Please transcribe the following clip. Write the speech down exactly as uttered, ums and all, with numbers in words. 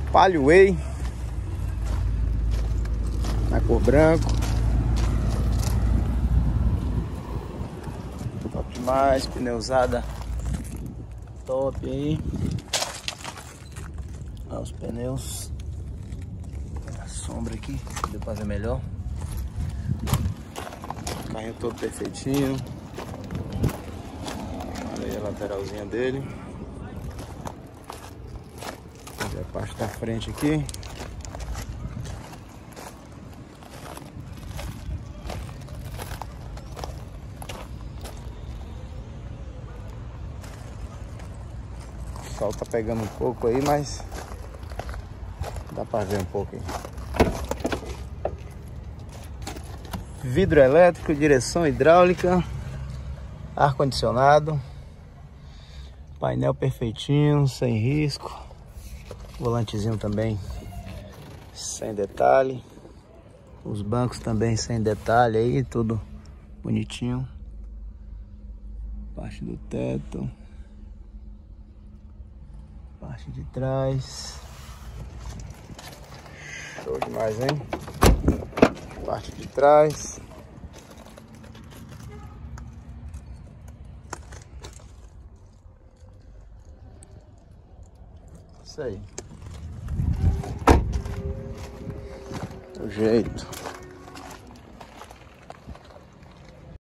Palio-Way, na cor branco. Top demais, pneu usada top aí. Olha os pneus. A sombra aqui, deu pra ver melhor. O carrinho todo perfeitinho. Olha aí a lateralzinha dele. Olha a parte da frente aqui. O sol tá pegando um pouco aí, mas dá pra ver um pouco aí. Vidro elétrico, direção hidráulica, ar-condicionado, painel perfeitinho, sem risco, volantezinho também sem detalhe, os bancos também sem detalhe aí, tudo bonitinho, parte do teto, parte de trás, show demais, hein? Parte de trás. Isso aí. O jeito.